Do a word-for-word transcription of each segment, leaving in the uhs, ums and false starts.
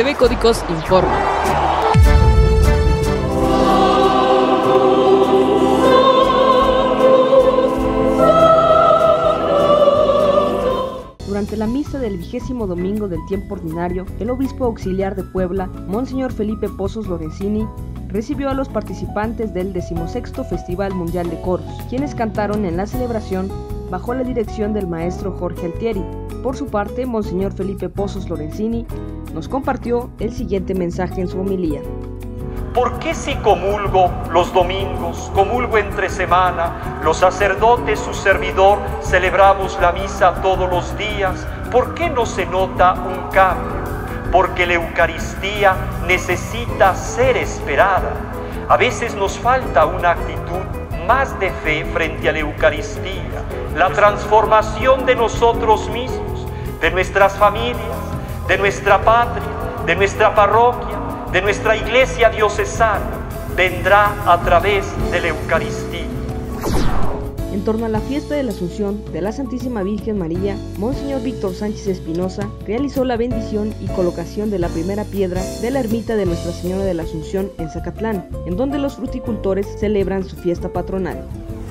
T V Códicos informa. Durante la misa del vigésimo domingo del tiempo ordinario, el obispo auxiliar de Puebla, Monseñor Felipe Pozos Lorenzini, recibió a los participantes del decimosexto Festival Mundial de Coros, quienes cantaron en la celebración bajo la dirección del maestro Jorge Altieri. Por su parte, Monseñor Felipe Pozos Lorenzini nos compartió el siguiente mensaje en su homilía. ¿Por qué si comulgo los domingos, comulgo entre semana, los sacerdotes, su servidor, celebramos la misa todos los días? ¿Por qué no se nota un cambio? Porque la Eucaristía necesita ser esperada. A veces nos falta una actitud más de fe frente a la Eucaristía, la transformación de nosotros mismos, de nuestras familias, de nuestra patria, de nuestra parroquia, de nuestra iglesia diocesana, vendrá a través de la Eucaristía. En torno a la fiesta de la Asunción de la Santísima Virgen María, Monseñor Víctor Sánchez Espinosa realizó la bendición y colocación de la primera piedra de la ermita de Nuestra Señora de la Asunción en Zacatlán, en donde los fruticultores celebran su fiesta patronal.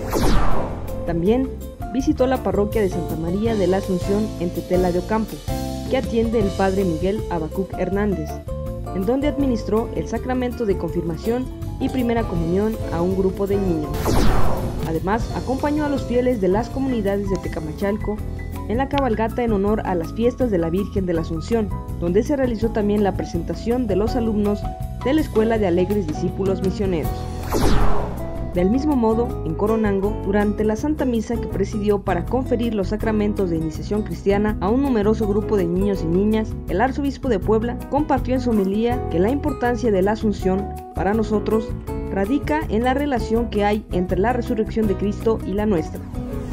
También visitó la parroquia de Santa María de la Asunción en Tetela de Ocampo, que atiende el padre Miguel Abacuc Hernández, en donde administró el sacramento de confirmación y primera comunión a un grupo de niños. Además, acompañó a los fieles de las comunidades de Tecamachalco en la cabalgata en honor a las fiestas de la Virgen de la Asunción, donde se realizó también la presentación de los alumnos de la Escuela de Alegres Discípulos Misioneros. Del mismo modo, en Coronango, durante la Santa Misa que presidió para conferir los sacramentos de iniciación cristiana a un numeroso grupo de niños y niñas, el arzobispo de Puebla compartió en su homilía que la importancia de la Asunción para nosotros radica en la relación que hay entre la resurrección de Cristo y la nuestra.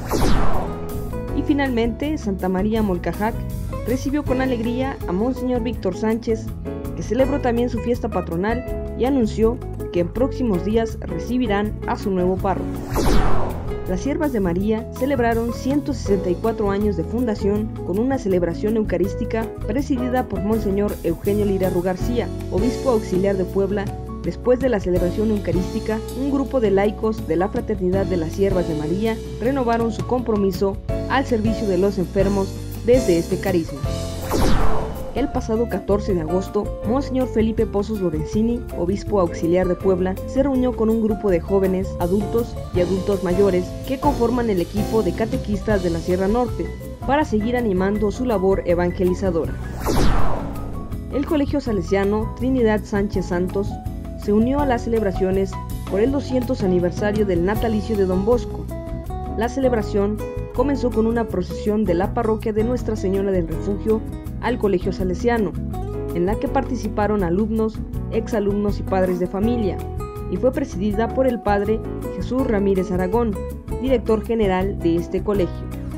Y finalmente, Santa María Molcajac recibió con alegría a Monseñor Víctor Sánchez, que celebró también su fiesta patronal y anunció que en próximos días recibirán a su nuevo párroco. Las Siervas de María celebraron ciento sesenta y cuatro años de fundación con una celebración eucarística presidida por Monseñor Eugenio Lirarru García, obispo auxiliar de Puebla. Después de la celebración eucarística, un grupo de laicos de la Fraternidad de las Siervas de María renovaron su compromiso al servicio de los enfermos desde este carisma. El pasado catorce de agosto, Monseñor Felipe Pozos Lorenzini, obispo auxiliar de Puebla, se reunió con un grupo de jóvenes, adultos y adultos mayores que conforman el equipo de catequistas de la Sierra Norte para seguir animando su labor evangelizadora. El Colegio Salesiano Trinidad Sánchez Santos se unió a las celebraciones por el doscientos aniversario del natalicio de Don Bosco. La celebración comenzó con una procesión de la parroquia de Nuestra Señora del Refugio al Colegio Salesiano, en la que participaron alumnos, exalumnos y padres de familia, y fue presidida por el padre Jesús Ramírez Aragón, director general de este colegio.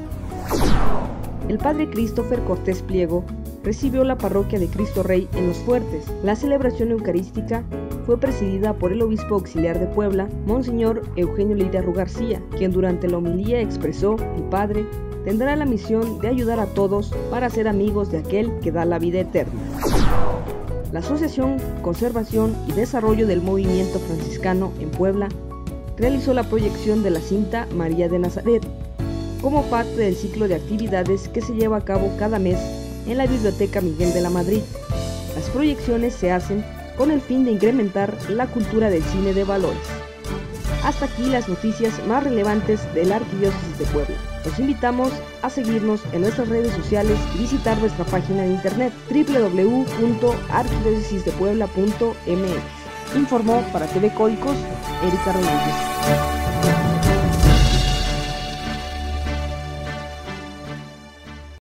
El padre Christopher Cortés Pliego recibió la parroquia de Cristo Rey en Los Fuertes. La celebración eucarística fue presidida por el obispo auxiliar de Puebla, Monseñor Eugenio Lirarru García, quien durante la homilía expresó: el Padre tendrá la misión de ayudar a todos para ser amigos de aquel que da la vida eterna. La Asociación Conservación y Desarrollo del Movimiento Franciscano en Puebla realizó la proyección de la cinta María de Nazaret como parte del ciclo de actividades que se lleva a cabo cada mes en la Biblioteca Miguel de la Madrid. Las proyecciones se hacen con el fin de incrementar la cultura del cine de valores. Hasta aquí las noticias más relevantes de la Arquidiócesis de Puebla. Los invitamos a seguirnos en nuestras redes sociales y visitar nuestra página de internet doble u doble u doble u punto arquidiócesis de puebla punto m x. Informó para T V Códicos Erika Rodríguez.